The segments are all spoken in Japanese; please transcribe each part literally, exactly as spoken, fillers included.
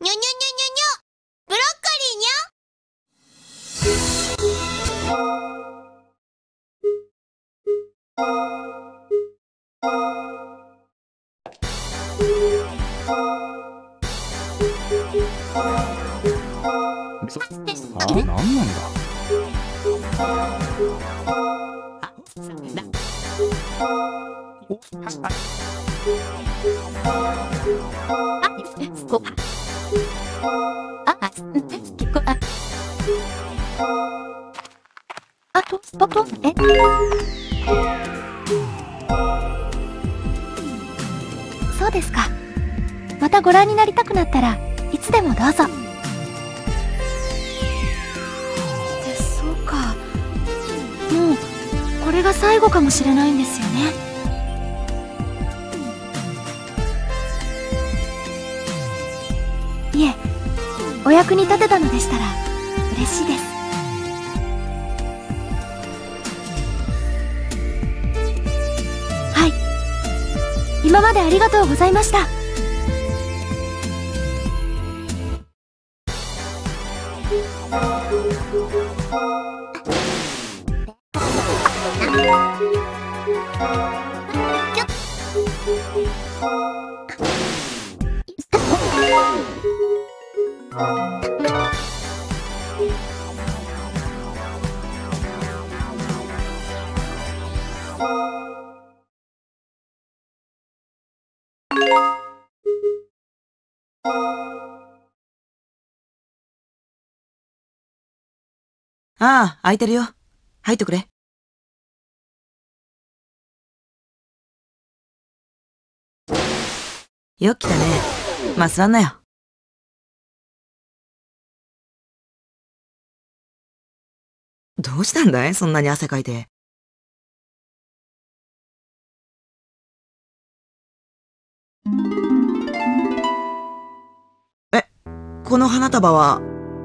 にょにょにょにょにょ。ブロッコリーにょ。 あ、なんなんだ。 あと、と、と、えそうですか。またご覧になりたくなったらいつでもどうぞ。ってそうか。もうこれが最後かもしれないんですよね。いえ、お役に立てたのでしたら嬉しいです。はい、今までありがとうございました。 ああ、空いてるよ。入ってくれ。よく来たね。まあ、座んなよ。どうしたんだい？そんなに汗かいて。え、この花束は？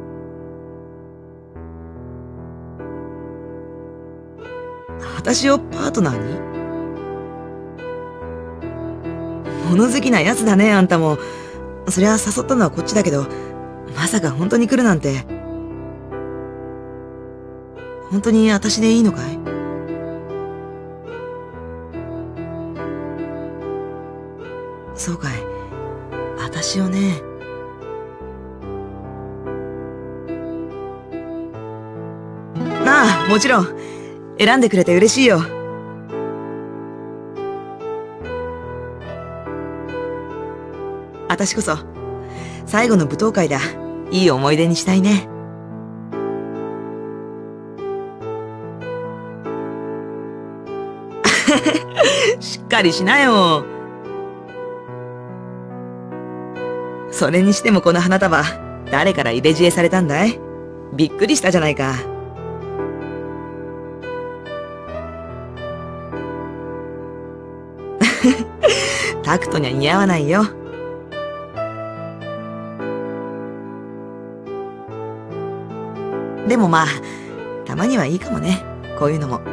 私をパートナーに？物好きなやつだね、あんたも。そりゃ誘ったのはこっちだけど、まさか本当に来るなんて。本当に私でいいのかい？そうかい。私をね。ああ、もちろん。選んでくれて嬉しいよ。私こそ、最後の舞踏会だ。いい思い出にしたいね。しっかりしなよ。それにしてもこの花束、誰から入れ知恵されたんだい？びっくりしたじゃないか。タクトには似合わないよ。でもまあ、たまにはいいかもね。こういうのも。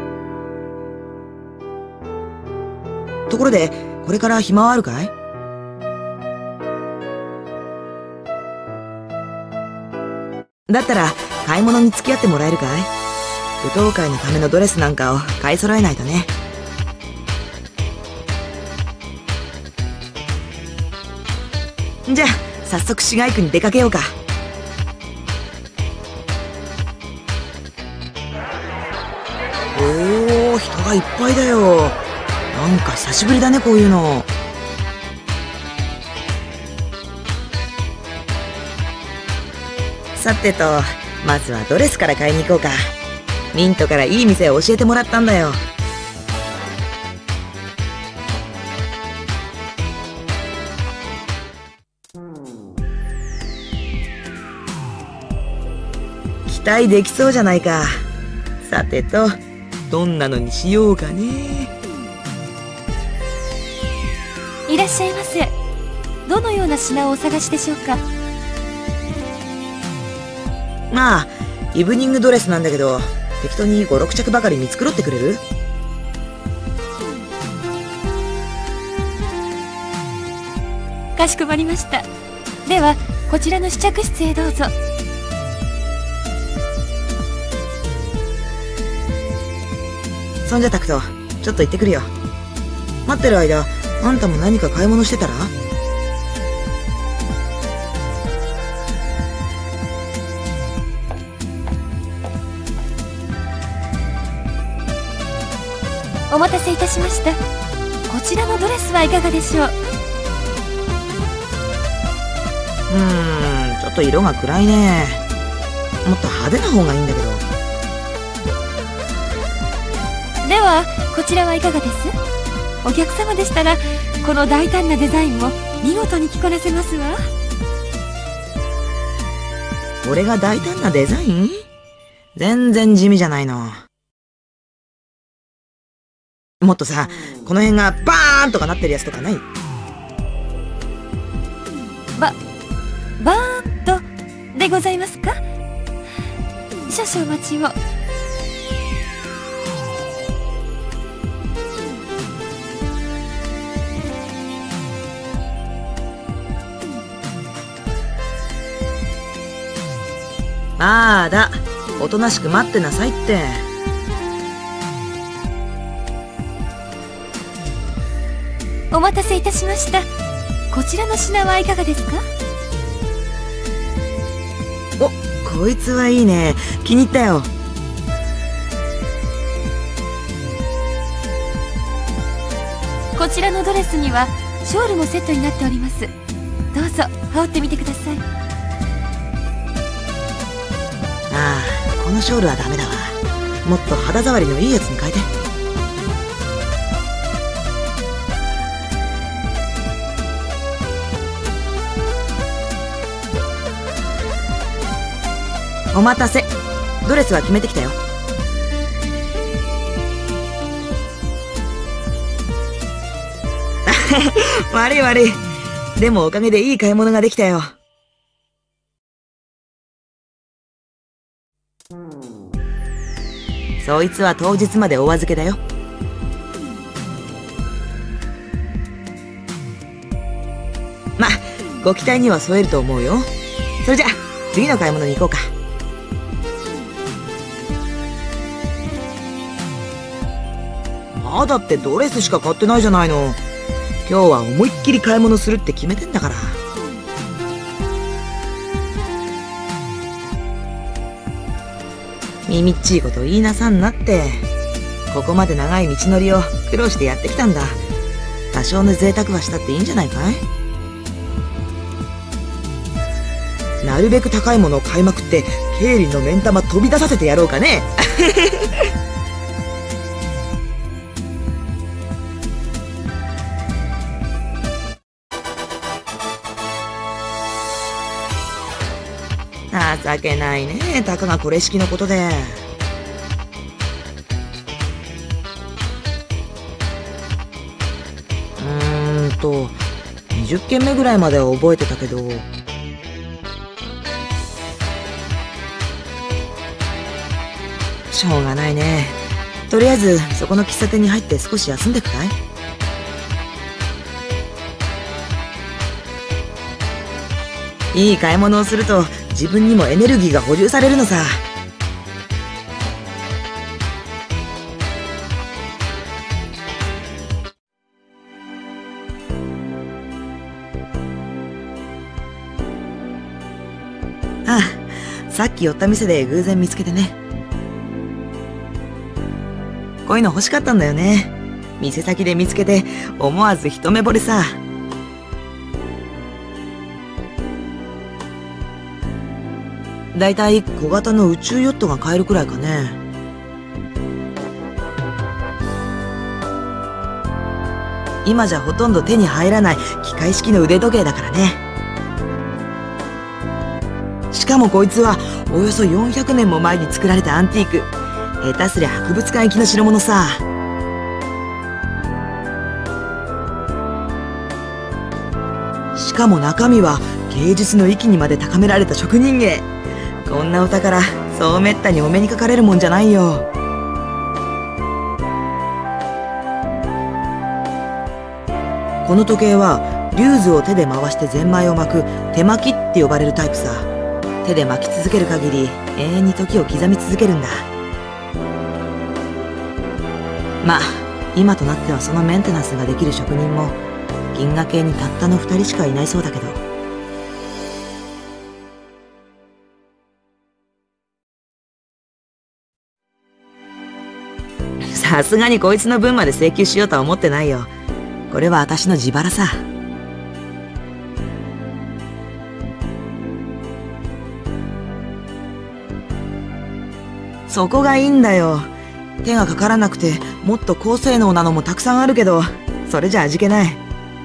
ところで、これから暇はあるかい？だったら、買い物に付き合ってもらえるかい？舞踏会のためのドレスなんかを買い揃えないとね。じゃあ、早速市街区に出かけようか。おー、人がいっぱいだよ。なんか久しぶりだね、こういうの。さてと、まずはドレスから買いに行こうか。ミントからいい店を教えてもらったんだよ。期待できそうじゃないか。さてと、どんなのにしようかね。 いらっしゃいませ。どのような品をお探しでしょうか？ まあ、イブニングドレスなんだけど、適当にご、ろく着ばかり見繕ってくれる？ かしこまりました。 ではこちらの試着室へどうぞ。 そんじゃタクト、ちょっと行ってくるよ。待ってる間、あんたも何か買い物してたら？ お待たせいたしました。こちらのドレスはいかがでしょう？ うーん、ちょっと色が暗いね。もっと派手な方がいいんだけど。 ではこちらはいかがです？お客様でしたらこの大胆なデザインも見事に着こなせますわ。 俺が大胆なデザイン？全然地味じゃないの。もっとさ、この辺がバーンとかなってるやつとかない？ ば、バーンとでございますか？少々お待ちを。 まだ、おとなしく待ってなさいって。 お待たせいたしました。こちらの品はいかがですか？ お、こいつはいいね。気に入ったよ。 こちらのドレスにはショールもセットになっております。どうぞ羽織ってみてください。 ああ、このショールはダメだわ。もっと肌触りのいいやつに変えて。お待たせ。ドレスは決めてきたよ。悪い悪い。でもおかげでいい買い物ができたよ。そいつは当日までお預けだよ。ま、ご期待には添えると思うよ。それじゃ、次の買い物に行こうか。まだってドレスしか買ってないじゃないの。今日は思いっきり買い物するって決めてんだから。耳っちいこと言いなさんなって。ここまで長い道のりを苦労してやってきたんだ。多少の贅沢はしたっていいんじゃないかい？なるべく高いものを買いまくって経理の目ん玉飛び出させてやろうかね。情けないね、たかがこれ式のことで。うーんとにじゅっけんめぐらいまでは覚えてたけど、しょうがないね。とりあえずそこの喫茶店に入って少し休んでくかい？いい買い物をすると自分にもエネルギーが補充されるのさ。ああ、さっき寄った店で偶然見つけてね。こういうの欲しかったんだよね。店先で見つけて思わず一目惚れさ。だいたい小型の宇宙ヨットが買えるくらいかね。今じゃほとんど手に入らない機械式の腕時計だからね。しかもこいつはおよそよんひゃくねんも前に作られたアンティーク。下手すりゃ博物館行きの代物さ。しかも中身は芸術の域にまで高められた職人芸。こんなお宝、そうめったにお目にかかれるもんじゃないよ。この時計はリューズを手で回してゼンマイを巻く手巻きって呼ばれるタイプさ。手で巻き続ける限り永遠に時を刻み続けるんだ。まあ今となってはそのメンテナンスができる職人も銀河系にたったのふたりしかいないそうだけど。さすがにこいつの分まで請求しようとは思ってないよ。これは私の自腹さ。そこがいいんだよ。手がかからなくてもっと高性能なのもたくさんあるけど、それじゃ味気ない。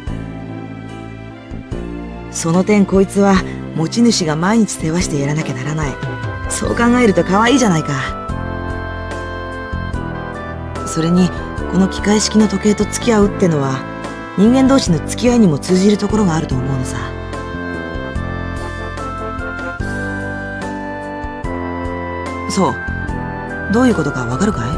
その点こいつは持ち主が毎日世話してやらなきゃならない。そう考えると可愛いじゃないか。それにこの機械式の時計と付き合うってのは人間同士の付き合いにも通じるところがあると思うのさ。そう、どういうことかわかるかい？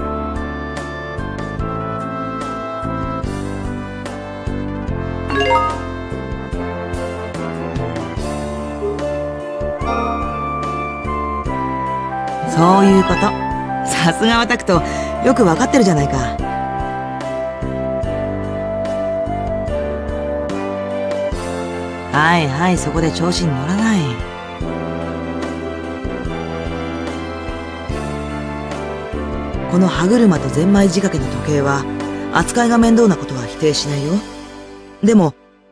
そういうこと。さすがはタクト、よくわかってるじゃないか。はいはい、そこで調子に乗らない。この歯車とゼンマイ仕掛けの時計は扱いが面倒なことは否定しないよ。でも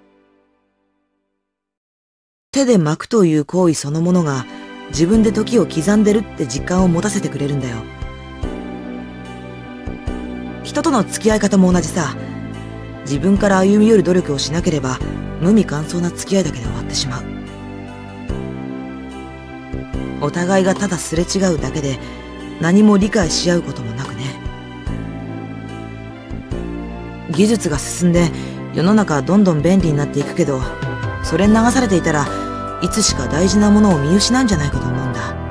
手で巻くという行為そのものが自分で時を刻んでるって実感を持たせてくれるんだよ。人との付き合い方も同じさ。自分から歩み寄る努力をしなければ無味乾燥な付き合いだけで終わってしまう。お互いがただすれ違うだけで何も理解し合うこともなくね。技術が進んで世の中はどんどん便利になっていくけど、それに流されていたらいつしか大事なものを見失うんじゃないかと思うんだ。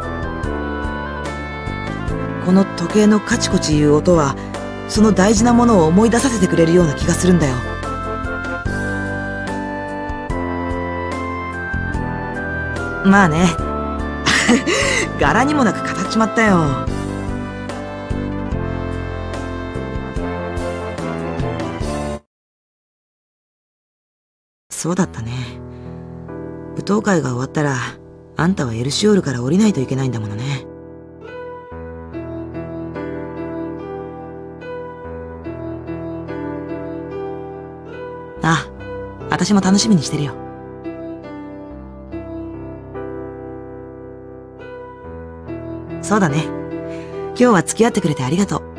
この時計のカチコチいう音はその大事なものを思い出させてくれるような気がするんだよ。まあね柄にもなく語っちまったよ。そうだったね。舞踏会が終わったらあんたはエルシオールから降りないといけないんだものね。あ、私も楽しみにしてるよ。そうだね。今日は付き合ってくれてありがとう。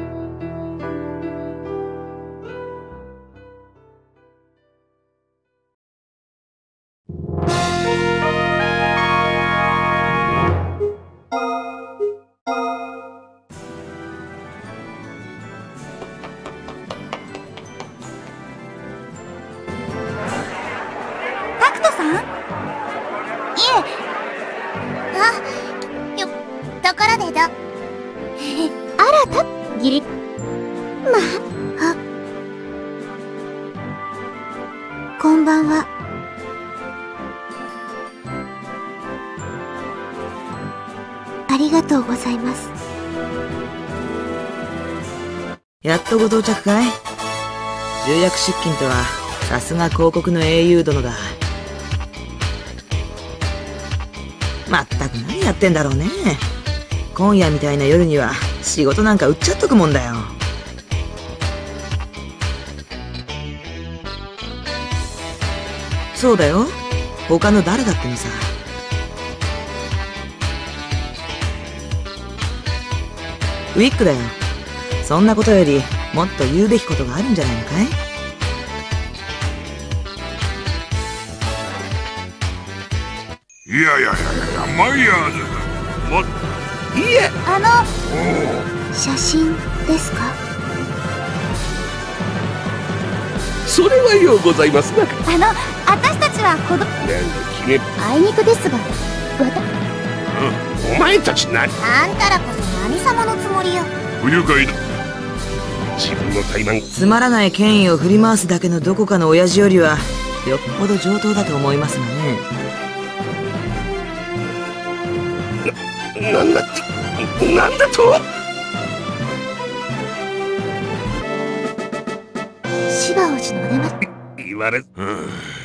タクトさん？いえ。あ、よ、ところでど。あら、た、ギリ。まあ、あ。こんばんは。ありがとうございます。 やっとご到着かい？重役出勤とはさすが広告の英雄殿だ。まったく何やってんだろうね。今夜みたいな夜には仕事なんか売っちゃっとくもんだよ。そうだよ、他の誰だってのさ。ウィッグだよ。そんなことよりもっと言うべきことがあるんじゃないのかい？ いやいやいやいや、マイヤーズ。も、いえ。 あの、写真ですか？ それはようございますな。 あの、私たちは子供。 なんだ君。 あいにくですが、わた。 うん、お前たち何？ あんたらこそ何様のつもりよ。 不愉快だ。自分の怠慢。 つまらない権威を振り回すだけのどこかの親父よりはよっぽど上等だと思いますがね。 な、なんだって、なんだと。 芝王子のお出まし。 言われ、うん。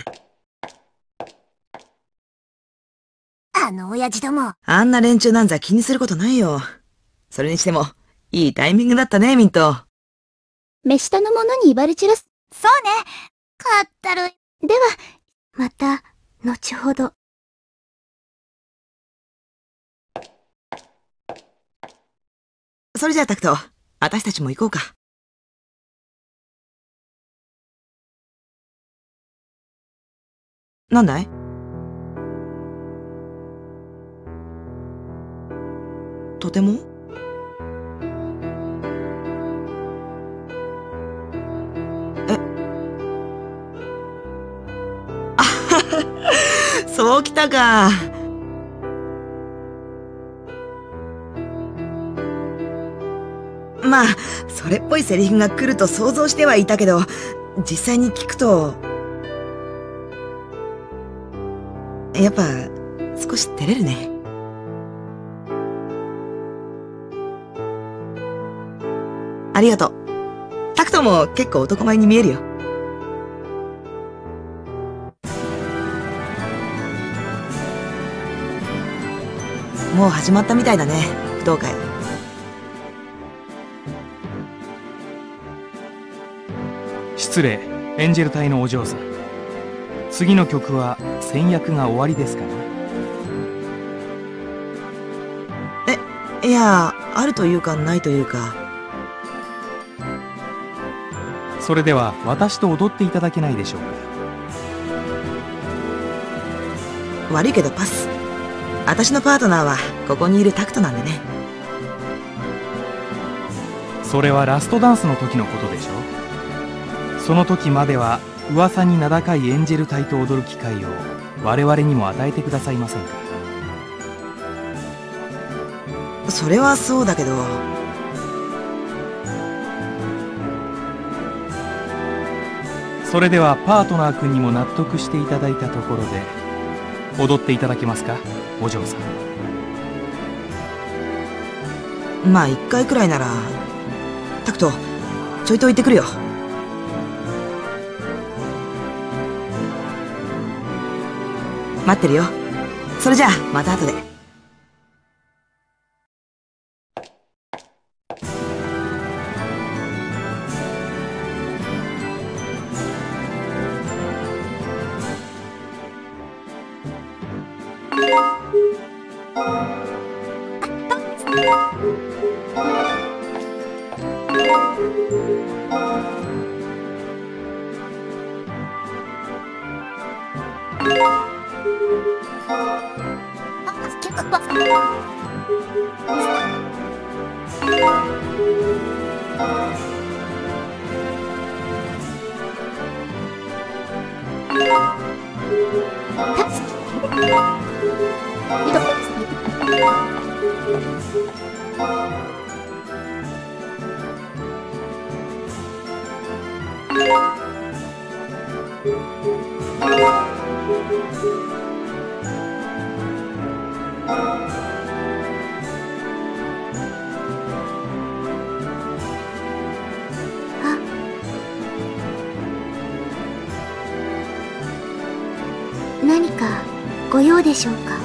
あの親父ども。 あんな連中なんざ気にすることないよ。それにしても、いいタイミングだったね、ミント。 目下の者に威張り散らす。そうね。かったるい。では、また、後ほど。 それじゃあタクト、私たちも行こうか。なんだい？とても？え？あはは、そうきたか。まあ、それっぽいセリフが来ると想像してはいたけど、実際に聞くと、やっぱ、少し照れるね。ありがとう。タクトも結構男前に見えるよ。もう始まったみたいだね、舞踏会。 失礼、エンジェル隊のお嬢さん。次の曲は先約が終わりですかね。 え、いや、あるというかないというか。 それでは私と踊っていただけないでしょうか。 悪いけどパス。私のパートナーはここにいるタクトなんでね。 それはラストダンスの時のことでしょ。その時までは噂に名高いエンジェル隊と踊る機会を我々にも与えてくださいませんか。 それはそうだけど。 それではパートナー君にも納得していただいたところで踊っていただけますか、お嬢さん。まあ一回くらいなら。タクト、ちょいと行ってくるよ。待ってるよ。それじゃあまた後で。 何かご用でしょうか。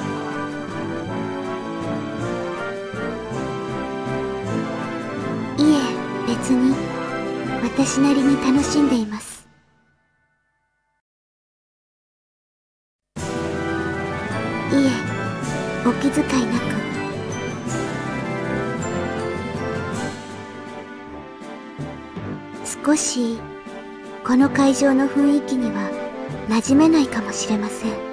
いえ、別に私なりに楽しんでいます。いえ、お気遣いなく。少しこの会場の雰囲気には馴染めないかもしれません。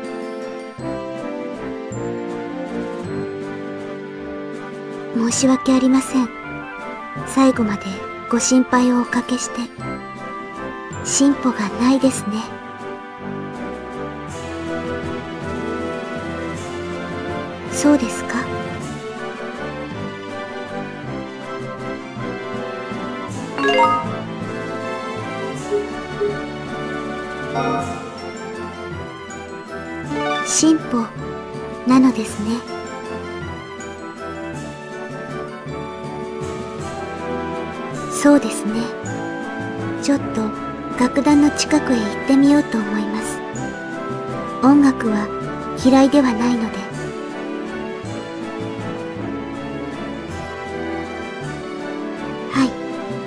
申し訳ありません。最後までご心配をおかけして進歩がないですね。そうですか。 進歩なのですね。そうですね。ちょっと楽団の近くへ行ってみようと思います。音楽は嫌いではないので。はい。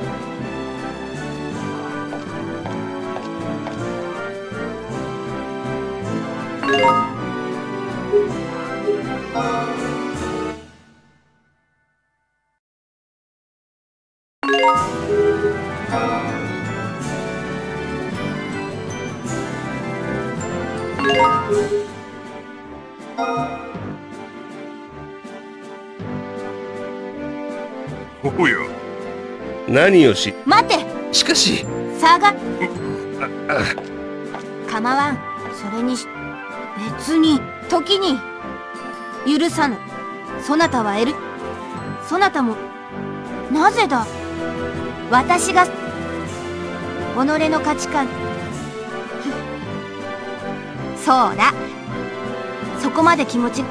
おや、 何をし、 待て、 しかし、 下が、 あ構わん。それにし、別に、時に、許さぬ。そなたはエル、そなたも、なぜだ。私が、己の価値観、そうだ。そこまで気持ち、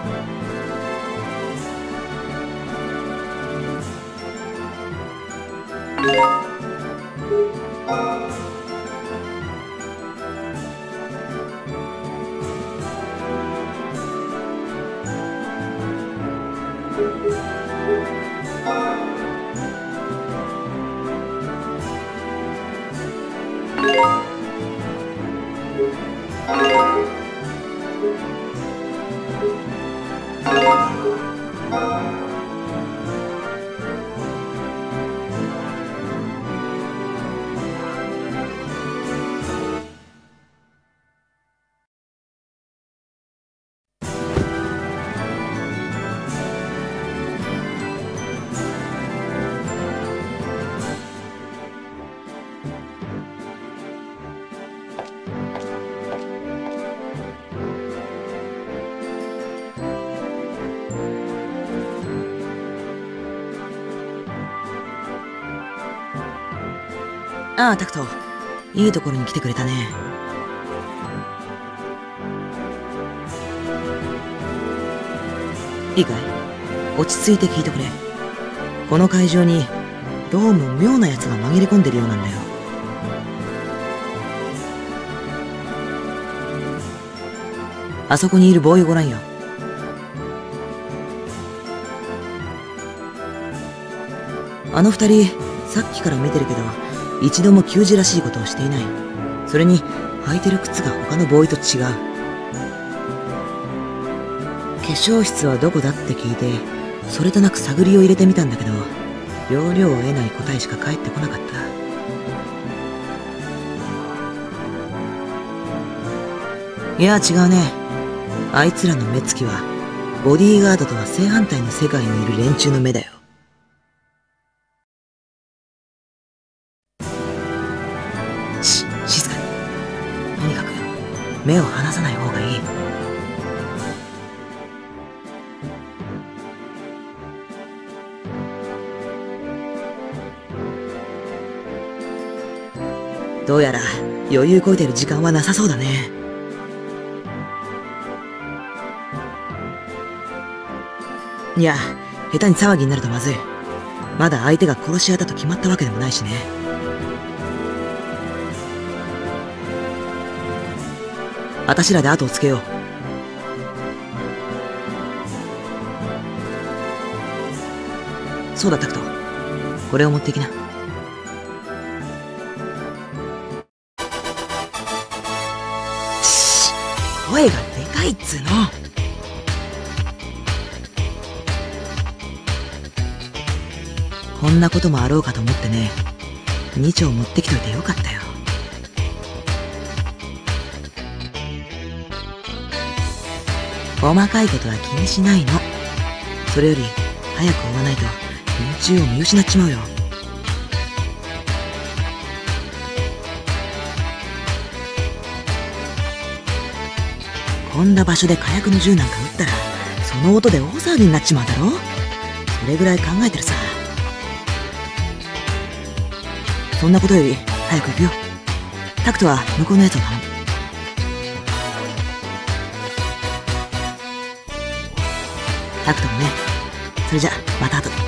ああ、タクト。いいところに来てくれたね。いいかい？落ち着いて聞いてくれ。この会場に、どうも妙な奴が紛れ込んでるようなんだよ。あそこにいるボーイご覧よ。あの二人、さっきから見てるけど、一度も給仕らしいことをしていない。それに、履いてる靴が他のボーイと違う。化粧室はどこだって聞いて、それとなく探りを入れてみたんだけど、要領を得ない答えしか返ってこなかった。いや、違うね。あいつらの目つきは、ボディーガードとは正反対の世界にいる連中の目だよ。し、静かに。とにかく、目を離さない方がいい。どうやら、余裕こいてる時間はなさそうだね。いや、下手に騒ぎになるとまずい。まだ相手が殺し屋だと決まったわけでもないしね。あたしらで後をつけよう。そうだ、タクト。これを持っていきな。しっ、声がでかいっつーの。こんなこともあろうかと思ってね、に丁持ってきといてよかったよ。細かいことは気にしないの。それより早く追わないと連中を見失っちまうよ。こんな場所で火薬の銃なんか撃ったら、その音で大騒ぎになっちまうだろ。それぐらい考えてるさ。そんなことより早く行くよ。タクトは向こうのやつを頼む。 タクトもね。それじゃ、また後で。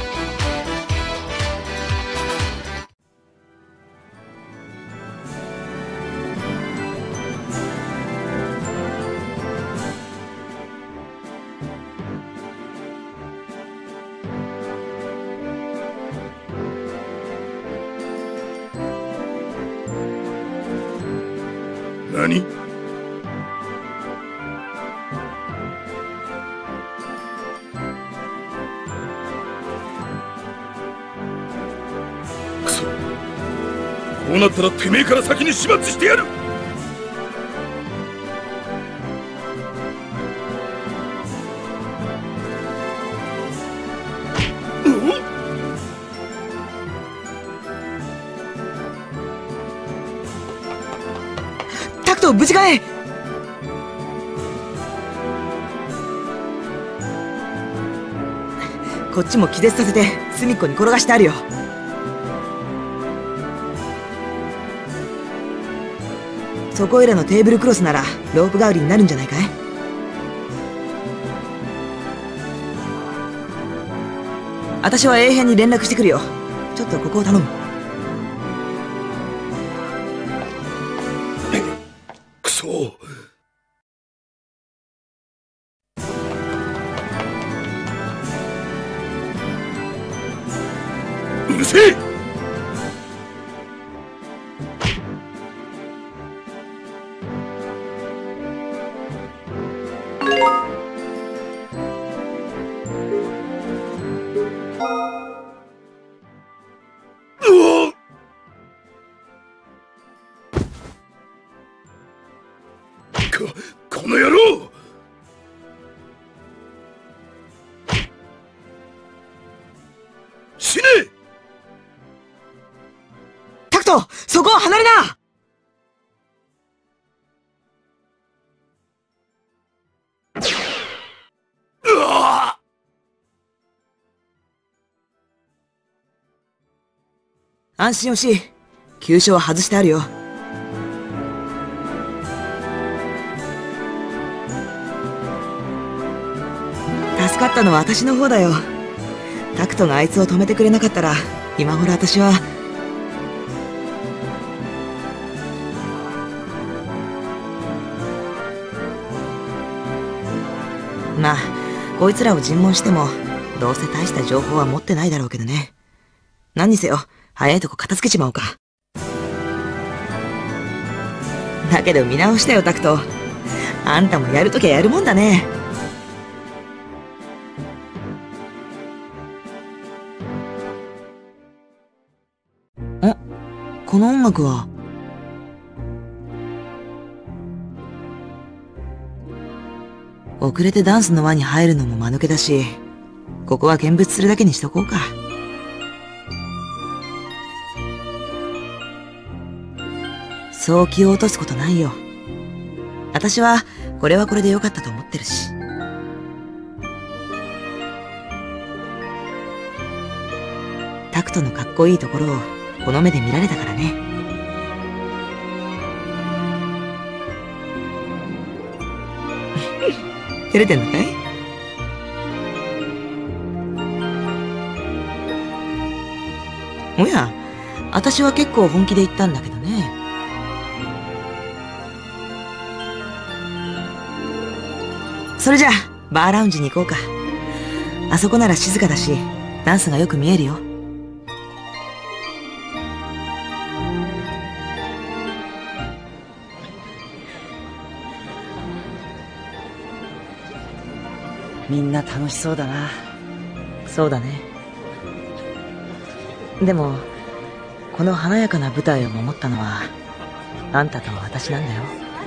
何？くそ、こうなったらてめえから先に始末してやる。 タクト、無事かい？こっちも気絶させて隅っこに転がしてあるよ。そこいらのテーブルクロスならロープ代わりになるんじゃないかい？私は A 編に連絡してくるよ。ちょっとここを頼む。 くそ。うるせえ。こ、この野郎！死ね！ タクト、そこを離れな！ うわ！ 安心をし、急所は外してあるよ。助かったのは私の方だよ。タクトがあいつを止めてくれなかったら、今頃私は。まあ、こいつらを尋問しても、どうせ大した情報は持ってないだろうけどね。何にせよ、早いとこ片付けちまおうか。だけど見直したよ、タクト。あんたもやるときはやるもんだね。ん？この音楽は。遅れてダンスの輪に入るのも間抜けだし、ここは見物するだけにしとこうか。そう気を落とすことないよ。私はこれはこれで良かったと思ってるし。タクトのかっこいいところをこの目で見られたからね。照れてんのかい？おや、私は結構本気で言ったんだけどね。それじゃあ、バーラウンジに行こうか。あそこなら静かだし、ダンスがよく見えるよ。みんな楽しそうだな。そうだね。でも、この華やかな舞台を守ったのは、あんたと私なんだよ。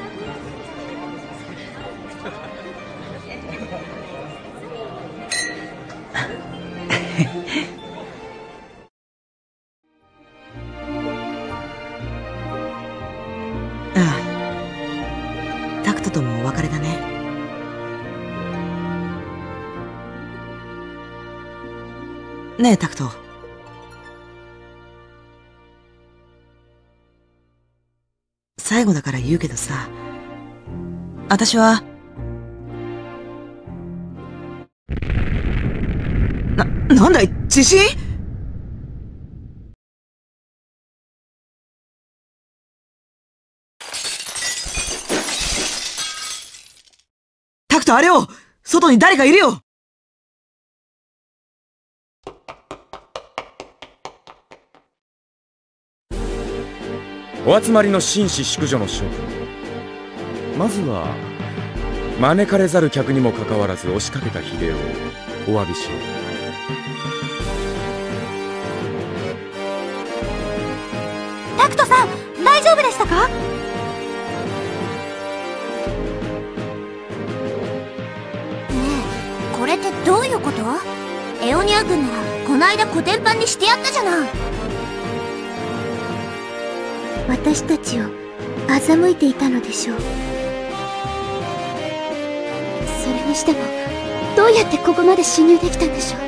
ああ、タクトともお別れだね。ねえ、タクト。最後だから言うけどさ、私はなんだい、地震？タクト、あれを！外に誰かいるよ！ お集まりの紳士淑女の諸君、まずは招かれざる客にもかかわらず押しかけた非礼をお詫びしよう。 タクトさん、大丈夫でしたか？これってどういうこと？エオニア軍ならこないだコテンパンにしてやったじゃない。 私たちを欺いていたのでしょう。それにしてもどうやってここまで侵入できたんでしょう。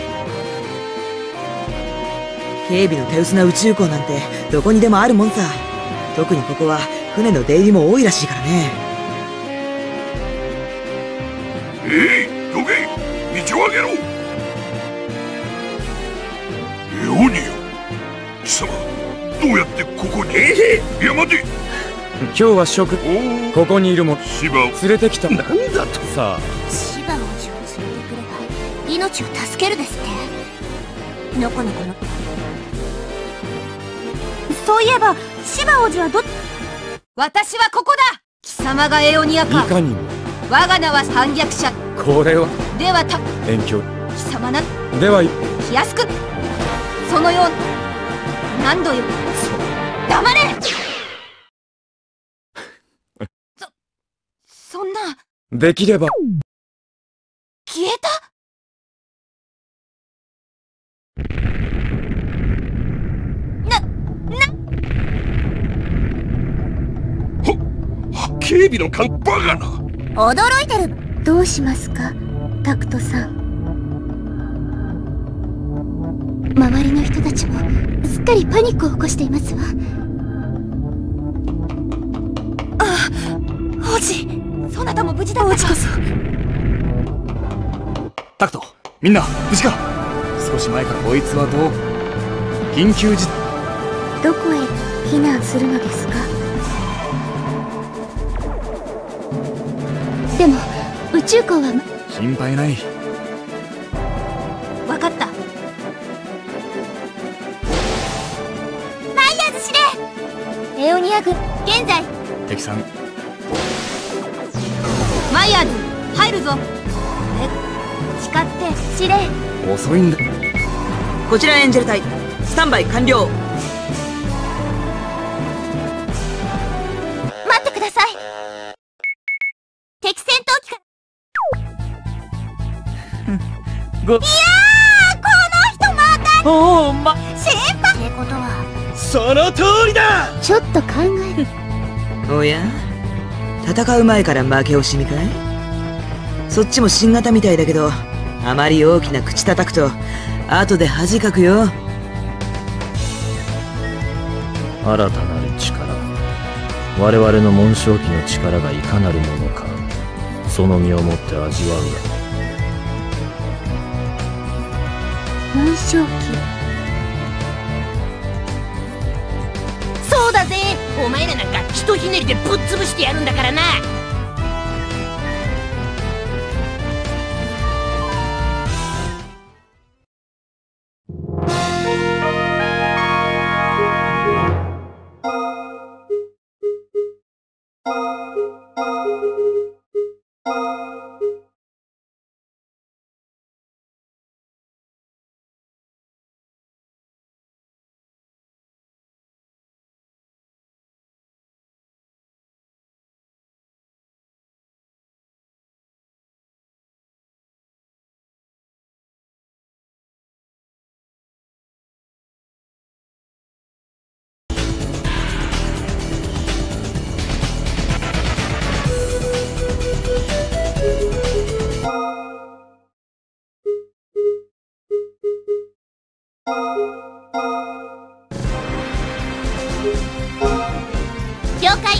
警備の手薄な宇宙港なんてどこにでもあるもんさ。特にここは船の出入りも多いらしいからね。 えい、どけ、道を開けろ。エオニア、貴様、どうやってここに？ええ、いや待て。 今日は食、ここにいるもシバを連れてきた。 なんだとさあ、 シバ王子を連れてくれば命を助けるですって。のこのこの。そういえばシバ王子はど…私はここだ。貴様がエオニアか。 いかにも。 我が名は反逆者。 これはではた遠距貴様なではい気安くそのよう何度よ。黙れそそんな。 できれば消えた。ななは警備の官バカな。 驚いてる。 どうしますか、タクトさん。周りの人たちもすっかりパニックを起こしていますわ。 ああ、王子、そなたも無事だったか。王子こそ。 タクト、みんな無事か？少し前からこいつはどう？緊急事… どこへ避難するのですか？でも宇宙港は… 心配ない。 わかった。マイヤーズ司令、エオニア軍現在。 敵さん。 マイヤーズ入るぞ。え、誓って司令。 遅いんだ。 こちらエンジェル隊、スタンバイ完了。 待ってください。敵戦闘機から。 ご…いやー、 この人また… おお、ま… 先輩ってことはその通りだ。 ちょっと考える。 おや、戦う前から負け惜しみかい？そっちも新型みたいだけど、あまり大きな口叩くと後で恥かくよ。 新たなる力、我々の紋章機の力がいかなるものか、その身をもって味わうが。 紋章機。 そうだぜ。お前らなんかひとひねりでぶっ潰してやるんだからな。 了解。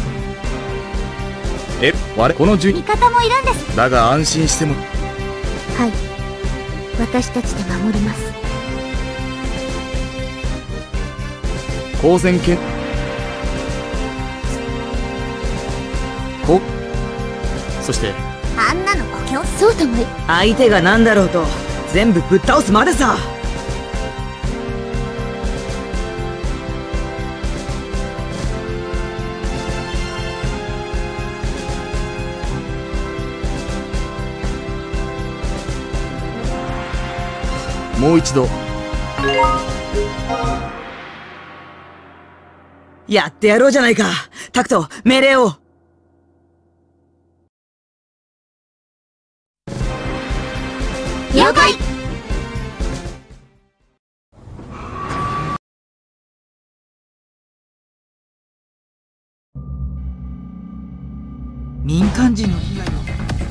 え、我この順… 味方もいるんです。 だが安心しても。 はい。 私たちで守ります。 光線剣こそしてあんなの故郷そうとも。 相手が何だろうと全部ぶっ倒すまでさ。 もう一度やってやろうじゃないか。タクト命令を。 了解。 民間人の被害を。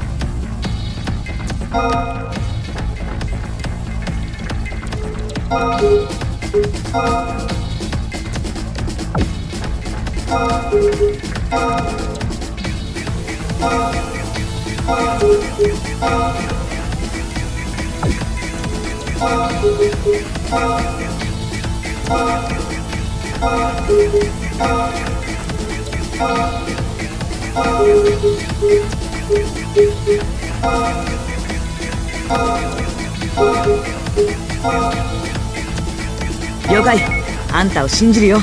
了解。あんたを信じるよ。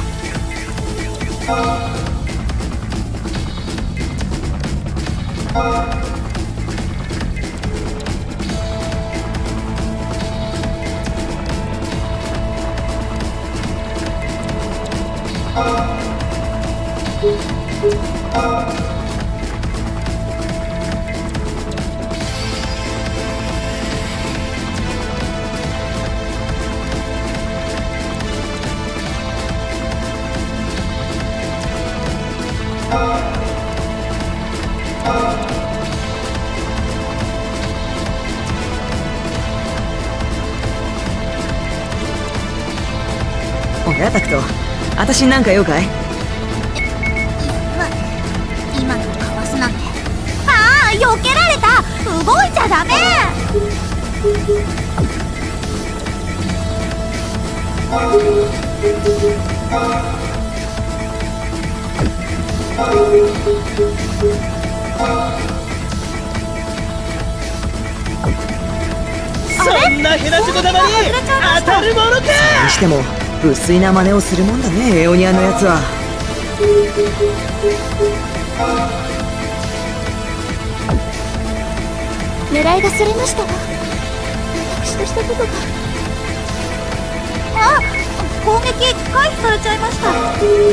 おやタクト、私になんか用かい？ 今のかわすなんて。ああ、避けられた。動いちゃダメ。 そんなヘナチョコ玉に当たるものか。 にしても無粋な真似をするもんだね、エオニアのやつは。 狙いがそれましたわ。私としたことが。あ、攻撃回避されちゃいました。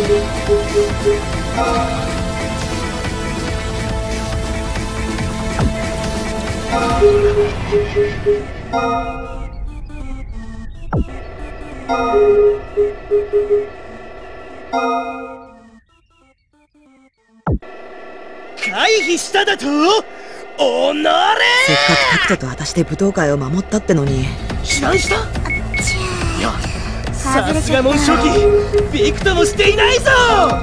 回避しただと？おのれ！ せっかくタクトと私で舞踏会を守ったってのに。 被弾した？いや、さすが紋章機、びくともしていないぞ！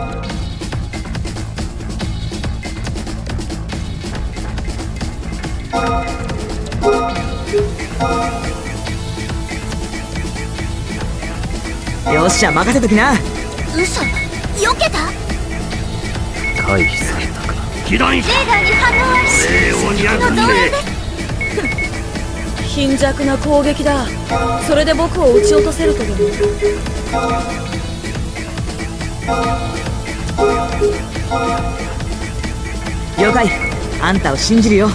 よっしゃ、任せときな。 嘘、避けた？ 回避されたか。 被弾した。 レーダーに反応あり。 エオニア軍め。 貧弱な攻撃だ。それで僕を撃ち落とせるとでも？ 了解。あんたを信じるよ。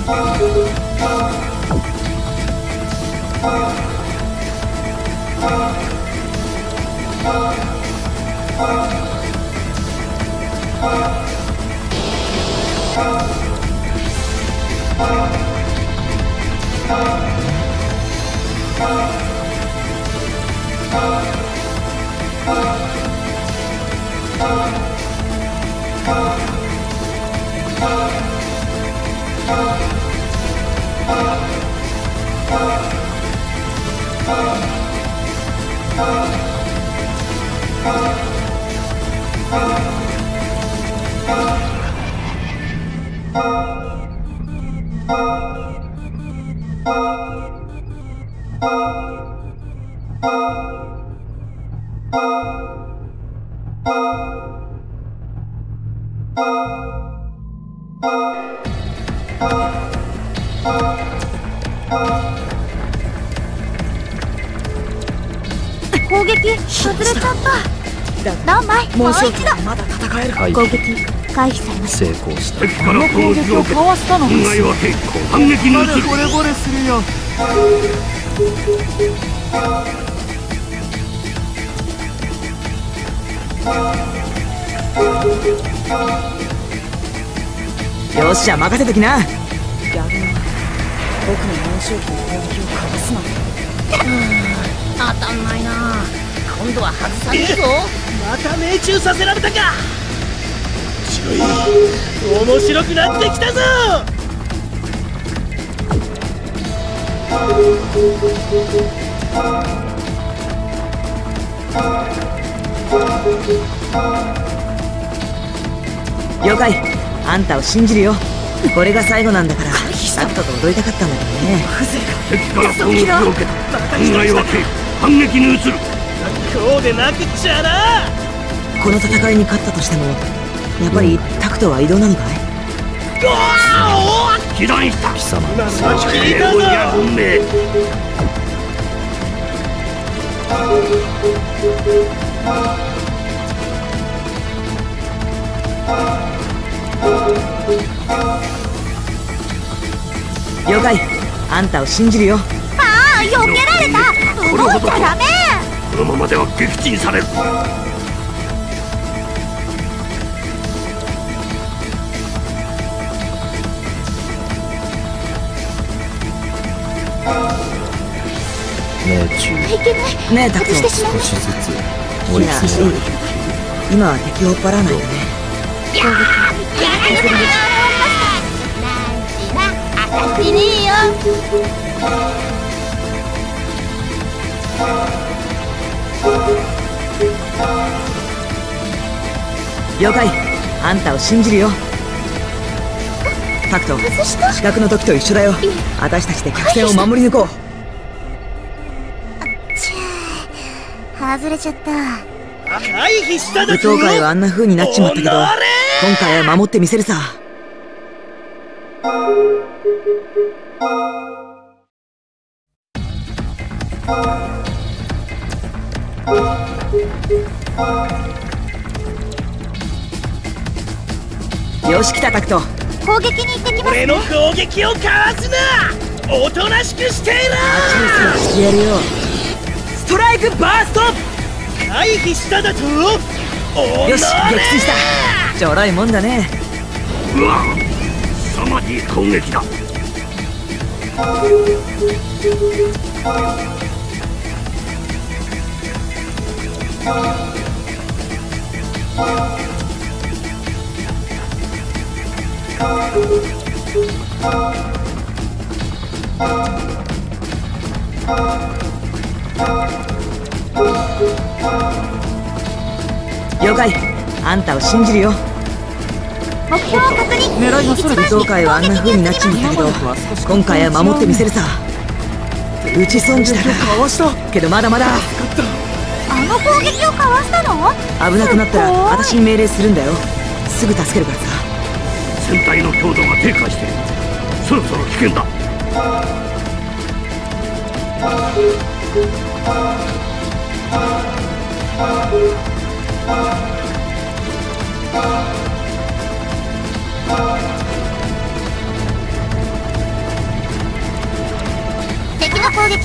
攻撃外れちゃった。何枚もう一度。 まだ戦える。 回攻撃回避されました。 成功した。 敵から攻撃をかわしたのです。軍配は結構反撃に移る。 ボレボレするよ。 よっしゃ任せときな。 逆に僕の紋章機の攻撃をかわすなんて。当たんないな。今度は外さねえぞ。 また命中させられたか。面白くなってきたぞ。 了解。あんたを信じるよ。これが最後なんだからさっとと踊りたかったんだけどね。 敵から攻撃を受けた。軍配は警反撃に移る。 こうでなくっちゃな。 この戦いに勝ったとしてもやっぱりタクトは移動なのかい？ 被弾した。 貴様今のは聞いたぞ。 運命。 了解。あんたを信じるよ。 ああ、避けられた。動いちゃダメ。 このままでは撃沈される。 命中いけない。 ねえタクト、 外してしまいまし少しずつ追いいや詰められている。 今は敵を追っ払わないとね。 やられた。なんしな、あたしねえよ。 了解。あんたを信じるよ。タクト、資格の時と一緒だよ。私たちで客船を守り抜こう。 ちゃー外れちゃった。 回避しただ舞踏会はあんな風になっちまったけどおのれ今回は守ってみせるさ。よし来たタクト。 攻撃に行ってきます。 俺の攻撃をかわすな。おとなしくしていろ。 してやるよ。ストライクバースト。 回避しただと。 よし撃墜した。ちょろいもんだね。 うわ凄まじい攻撃だ。 了解。あんたを信じるよ。 目標を確認。 狙いがそれ。舞踏会はあんな風になっちまったけど今回は守ってみせるさ。打ち損じたらけどまだまだ。 あの攻撃をかわしたの？ 危なくなったら私に命令するんだよ。すぐ助けるからさ。 船体の強度が低下している。そろそろ危険だ。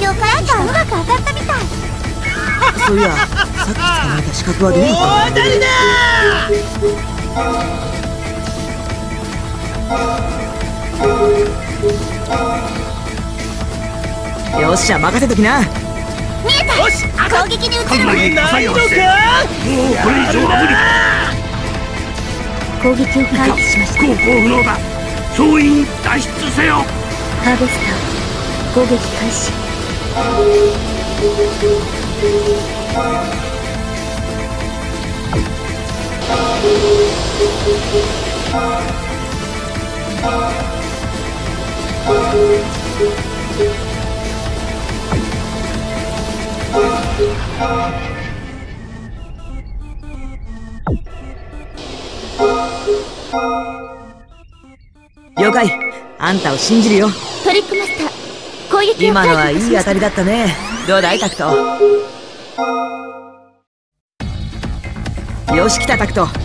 撃を返したうまく当たったみたい。 そういや、さっき捕まえた資格はどうなったの？ 大当たりだー。よっしゃ、任せときな。 見えた。 よし、 攻撃に移る。 ないのか。もうこれ以上は無理だ。 攻撃を回避しました。 航行不能だ。総員脱出せよ。 ハーベスター攻撃開始。 了解。あんたを信じるよ。 トリックマスター攻撃を今のはいい回避しました。 当たりだったね。どうだいタクト。よし来たタクト。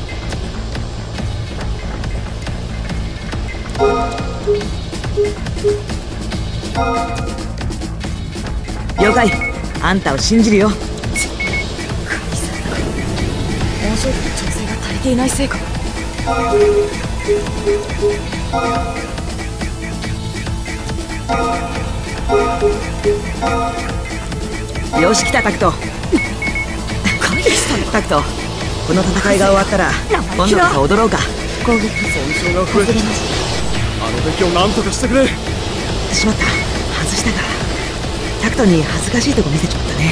了解。あんたを信じるよ。 紋章機の調整が足りていないせいか。 よし来たタクト。タクト、この戦いが終わったら今度こそ踊ろうか。 攻撃損傷が増えてきた。あの敵を何とかしてくれ。 しまった、外したか。タクトに恥ずかしいとこ見せちゃったね。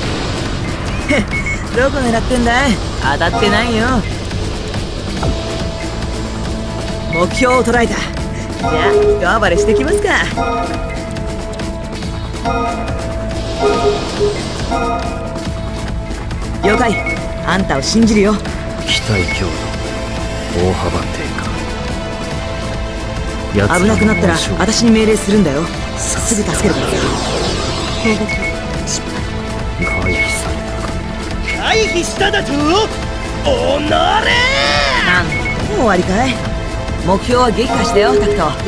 どこ狙ってんだい。当たってないよ。目標を捉えた。じゃあ一暴れしてきますか。了解。あんたを信じるよ。 機体強度大幅低下。 危なくなったら私に命令するんだよ。すぐ助けるからさ。 攻撃失敗。 回避されたか。 回避しただと。おのれ。 なんもう終わりかい。目標は撃破したよタクト。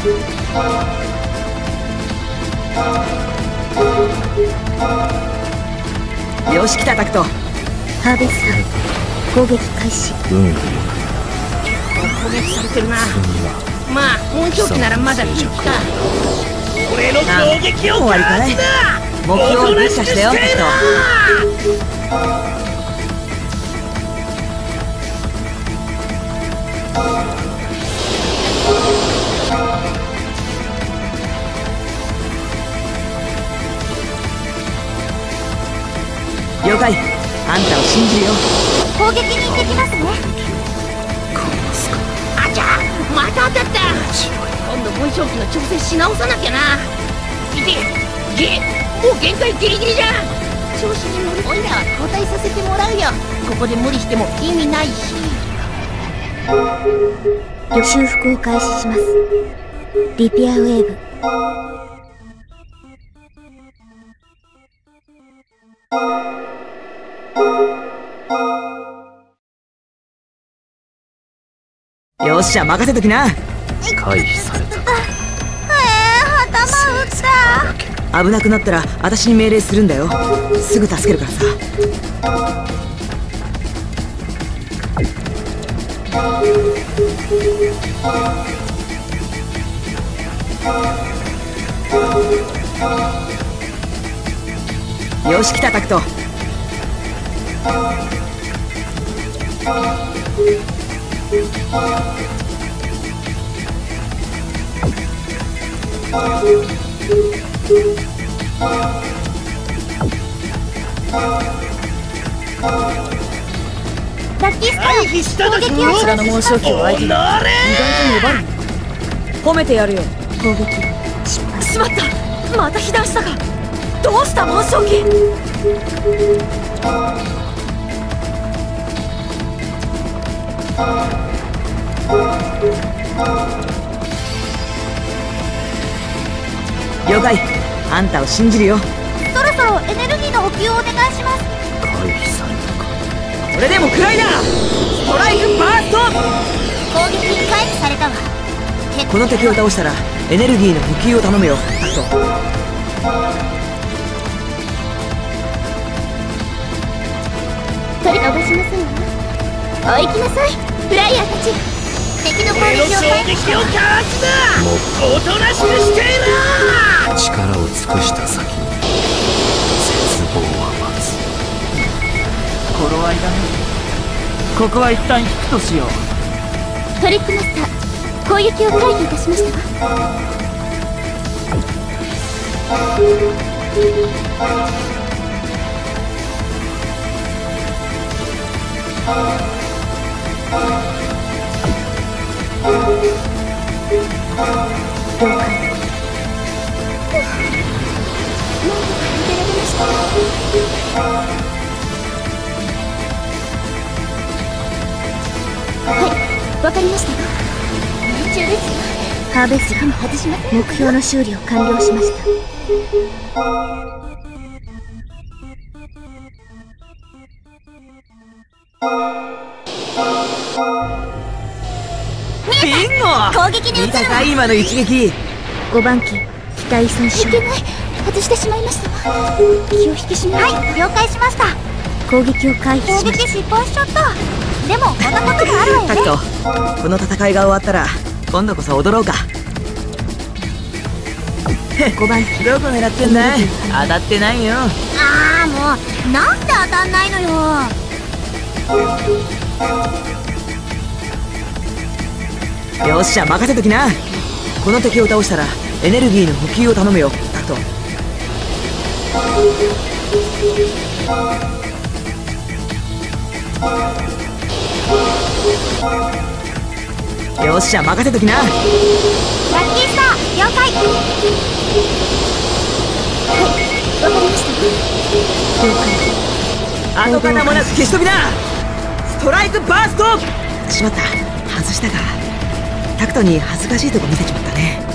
よし来たタクト。 ハーベスター攻撃開始。 運が良く攻撃されてるな。まあ本正気ならまだピンチか。 俺の攻撃を終わりかい。目標を撃破したよタクト。了解。あんたを信じるよ。 攻撃に行ってきますね。 あちゃまた当たった。今度本正気の調整し直さなきゃな。いてげもう限界ギリギリじゃん。調子に乗る。おいらは交代させてもらうよ。ここで無理しても意味ないし。 修復を開始します。リペアウェーブ。 よっしゃ任せときな。 回避された。 えー、頭打った。 危なくなったら私に命令するんだよ。すぐ助けるからさ。よし来たタクト。 ラッキースター回避しただと。 攻撃をこちらの紋章機を相手に意外と粘るのか。褒めてやるよ。 攻撃失敗。 しまった。また被弾したか。どうした紋章機。 了解。あんたを信じるよ。 そろそろエネルギーの補給をお願いします。 回避されたか。 これでも食らいな。ストライクバースト。 攻撃回避されたわ。 この敵を倒したらエネルギーの補給を頼むよタクト。 取り逃しませんよ。お行きなさいフライヤーたち。敵の攻撃を衝撃をかわすな。おとなしくしていろ。 力を尽くした先に絶望は待つ。 頃合いだね。ここは一旦引くとしよう。 トリックマスター、攻撃を回避いたしましたわ。了解。なんとか抜けられました。はい、わかりましたわ。命中ですよ。ハーベストも外します。目標の修理を完了しました。 ビンゴ。 攻撃に移る。 見たか今の一撃。 ごばん機機体損傷。いけない、外してしまいましたわ。気を引き締め。 はい、了解しました。 攻撃を回避しました。 攻撃失敗しちゃった。でもまたことがあるわよね。 タクト、この戦いが終わったら今度こそ踊ろうか。 ごばん機どこ狙ってんだ。当たってないよ。 ああ、もうなんで当たんないのよ。 よっしゃ、任せときな。この敵を倒したらエネルギーの補給を頼むよタクト。よっしゃ、任せときな。 ラッキースター、了解。 はい、わかりました。了解。 跡形もなく消し飛びな。ストライクバースト。しまった、外したか。タクトに恥ずかしいとこ見せちまったね。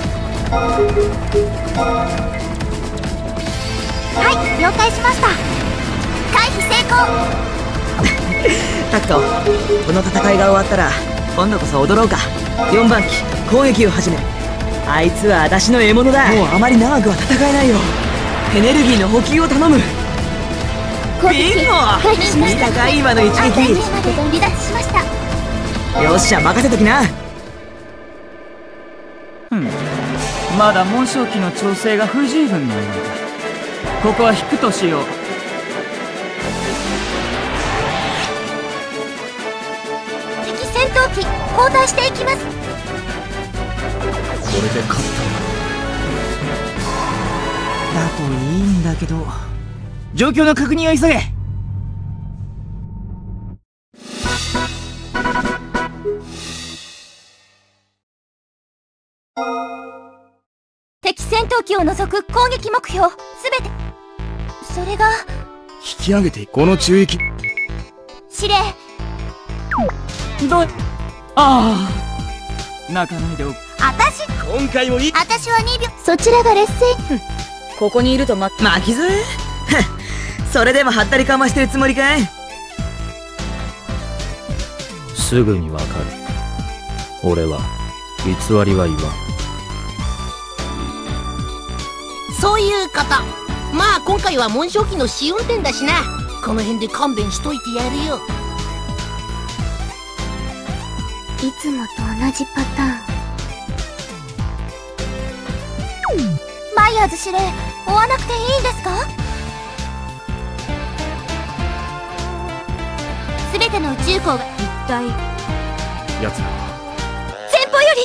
はい、了解しました。回避成功。 タクト、この戦いが終わったら今度こそ踊ろうか。よんばん機攻撃を始める。あいつは私の獲物だ。もうあまり長くは戦えないよ。エネルギーの補給を頼む。ビンゴ。見たか今の一撃。 離脱しました。 よっしゃ、任せときな。 うん、まだ紋章機の調整が不十分なようだ。ここは引くとしよう。 敵戦闘機交代していきます。 これで勝っただといいんだけど、状況の確認を急げ。 敵戦闘機を除く攻撃目標すべて。それが引き上げてこの中域。 司令。 どう。ああ、泣かないでおく。 あたし今回もいい。 あたしはにびょう。 そちらが劣勢。 ここにいるとま巻き添え。それでもはったりかましてるつもりかい。 すぐにわかる。俺は偽りは言わん。 そういうこと。まあ今回は紋章機の試運転だしな。この辺で勘弁しといてやるよ。 いつもと同じパターン。 マイヤーズ司令、追わなくていいんですか？すべての宇宙港が一体やつだ。 前方より。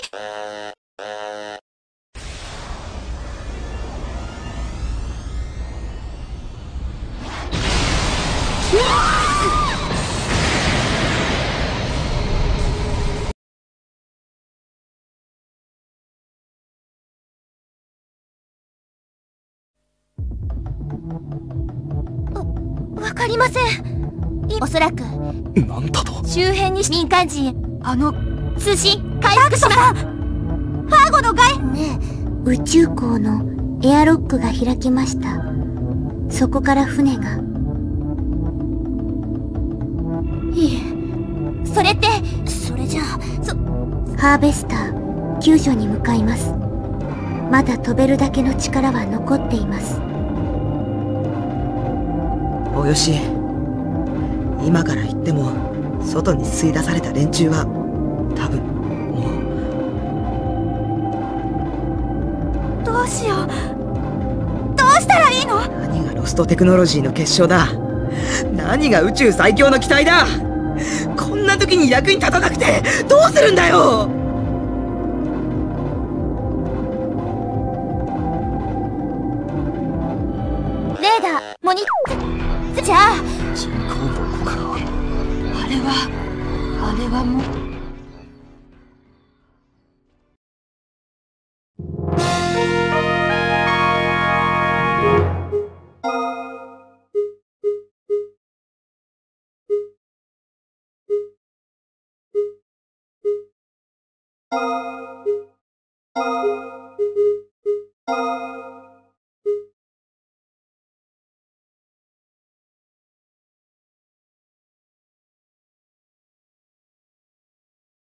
わかりません。おそらくなんだと。 周辺に民間人へあの通信回復します。ファーゴの外ねえ、宇宙港のエアロックが開きました。そこから船が。 いえ、それってそれじゃあそハーベスター救助に向かいます。まだ飛べるだけの力は残っています。 およし、 今から言っても外に吸い出された連中は多分もう。どうしよう。どうしたらいいの？ 何がロストテクノロジーの結晶だ。何が宇宙最強の機体だ。こんな時に役に立たなくてどうするんだよ。 レーダーモニじゃあ人工母からあれはあれはもう you